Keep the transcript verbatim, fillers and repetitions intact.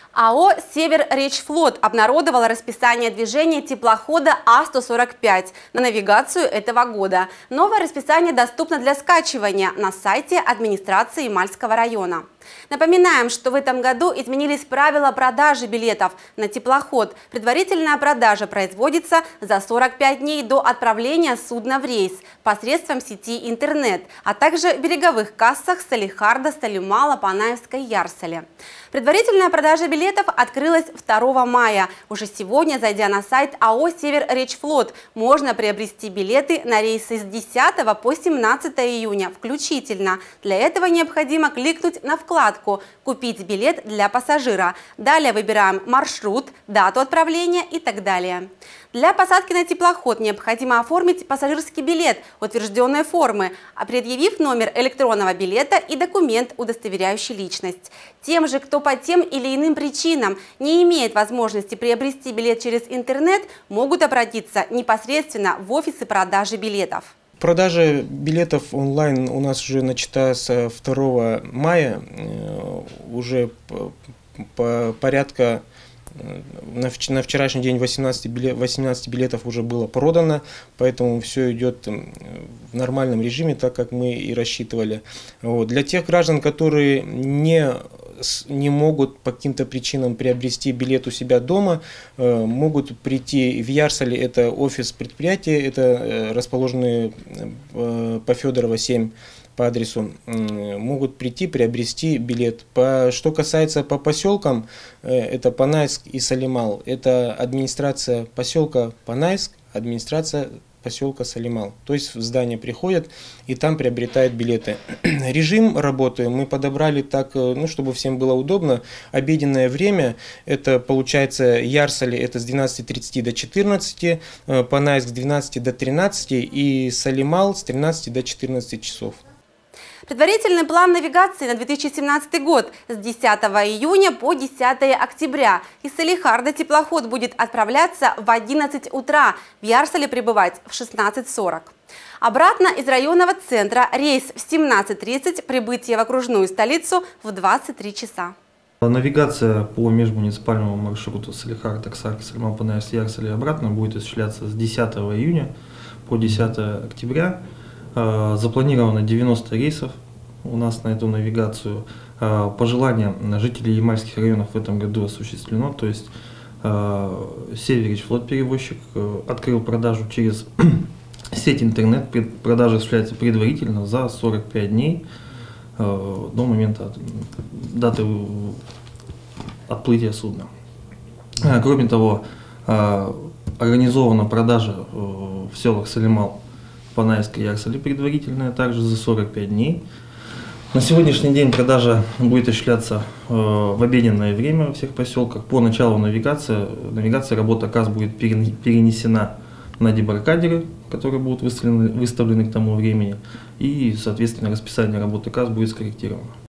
АО «Северречфлот» обнародовало расписание движения теплохода А сто сорок пять на навигацию этого года. Новое расписание доступно для скачивания на сайте администрации Ямальского района. Напоминаем, что в этом году изменились правила продажи билетов на теплоход. Предварительная продажа производится за сорок пять дней до отправления судна в рейс посредством сети интернет, а также в береговых кассах Салихарда, Сталимала, Панаевска и Ярсале. Предварительная продажа билетов открылась второго мая. Уже сегодня, зайдя на сайт АО «Северречфлот», можно приобрести билеты на рейсы с десятого по семнадцатое июня включительно. Для этого необходимо кликнуть на вкладку «Купить билет для пассажира». Далее выбираем маршрут, дату отправления и так далее. Для посадки на теплоход необходимо оформить пассажирский билет утвержденной формы, предъявив номер электронного билета и документ, удостоверяющий личность. Тем же, кто по тем или иным причинам не имеет возможности приобрести билет через интернет, могут обратиться непосредственно в офисы продажи билетов. Продажа билетов онлайн у нас уже начата с второго мая, уже по порядка. На вчерашний день восемнадцать билетов уже было продано, поэтому все идет в нормальном режиме, так как мы и рассчитывали. Вот. Для тех граждан, которые не, не могут по каким-то причинам приобрести билет у себя дома, могут прийти в Ярсале, это офис предприятия, это расположенный по Федорова семь. По адресу, могут прийти, приобрести билет. По, что касается по поселкам, это Панаевск и Салимал. Это администрация поселка Панаевск, администрация поселка Салимал. То есть в здание приходят и там приобретают билеты. Режим работы мы подобрали так, ну, чтобы всем было удобно. Обеденное время, это получается Ярсале, это с двенадцати тридцати до четырнадцати, Панаевск с двенадцати до тринадцати и Салимал с тринадцати до четырнадцати часов. Предварительный план навигации на две тысячи семнадцатый год с десятого июня по десятое октября. Из Салихарда теплоход будет отправляться в одиннадцать утра, в Ярсале прибывать в шестнадцать сорок. Обратно из районного центра рейс в семнадцать тридцать, прибытие в окружную столицу в двадцать три часа. Навигация по межмуниципальному маршруту Салихард, Аксарки, Салимал, Панаевск, Ярсале и обратно будет осуществляться с десятого июня по десятое октября. Запланировано девяносто рейсов у нас на эту навигацию. Пожелание жителей Ямальских районов в этом году осуществлено. То есть Северречфлот перевозчик открыл продажу через сеть интернет. Продажа осуществляется предварительно за сорок пять дней до момента даты отплытия судна. Кроме того, организована продажа в селах Салимал, Панаевск и Ярсале предварительная, также за сорок пять дней. На сегодняшний день продажа будет осуществляться э, в обеденное время во всех поселках. По началу навигации, навигация работа КАЗ будет перенесена на дебаркадеры, которые будут выставлены, выставлены к тому времени, и, соответственно, расписание работы КАЗ будет скорректировано.